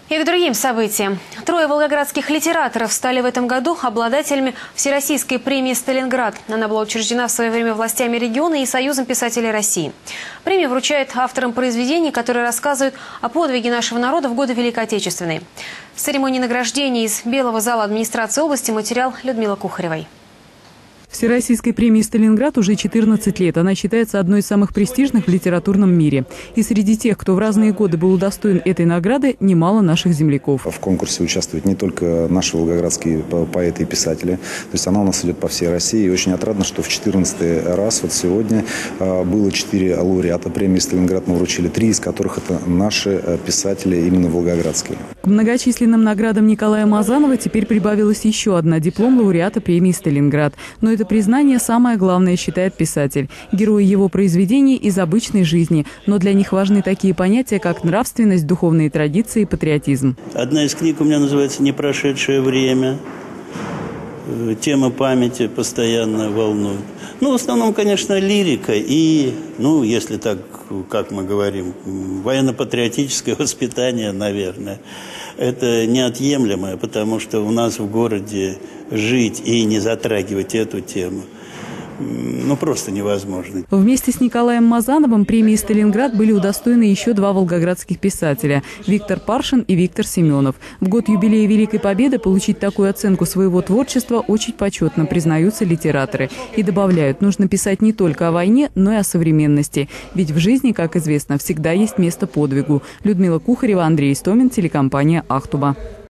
И к другим событиям. 3 волгоградских литераторов стали в этом году обладателями Всероссийской премии «Сталинград». Она была учреждена в свое время властями региона и Союзом писателей России. Премию вручают авторам произведений, которые рассказывают о подвиге нашего народа в годы Великой Отечественной. С церемонии награждения из Белого зала администрации области материал Людмилы Кухаревой. Всероссийской премии «Сталинград» уже 14 лет. Она считается одной из самых престижных в литературном мире. И среди тех, кто в разные годы был удостоен этой награды, немало наших земляков. В конкурсе участвуют не только наши волгоградские поэты и писатели. То есть она у нас идет по всей России. И очень отрадно, что в 14-й раз вот сегодня было 4 лауреата премии «Сталинград». Мы вручили 3 из которых это наши писатели, именно волгоградские. К многочисленным наградам Николая Мазанова теперь прибавилась еще одна – диплом лауреата премии «Сталинград». Но это признание самое главное, считает писатель. Герои его произведений из обычной жизни, но для них важны такие понятия, как нравственность, духовные традиции и патриотизм. Одна из книг у меня называется «Непрошедшее время». Тема памяти постоянно волнует. В основном, конечно, лирика и, если так, как мы говорим, военно-патриотическое воспитание, наверное. Это неотъемлемое, потому что у нас в городе жить и не затрагивать эту тему просто невозможно. Вместе с Николаем Мазановым премии «Сталинград» были удостоены еще 2 волгоградских писателя – Виктор Паршин и Виктор Семенов. В год юбилея Великой Победы получить такую оценку своего творчества очень почетно, признаются литераторы. И добавляют, нужно писать не только о войне, но и о современности. Ведь в жизни, как известно, всегда есть место подвигу. Людмила Кухарева, Андрей Истомин, телекомпания «Ахтуба».